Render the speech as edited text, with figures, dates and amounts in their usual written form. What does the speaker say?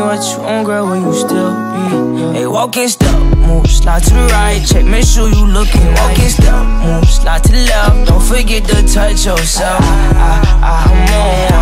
what you on, girl, will you still be? Hey, walking step, move, slide to the right. Check, make sure you looking. Walking step, move, slide to the left. Don't forget to touch yourself. I'm on.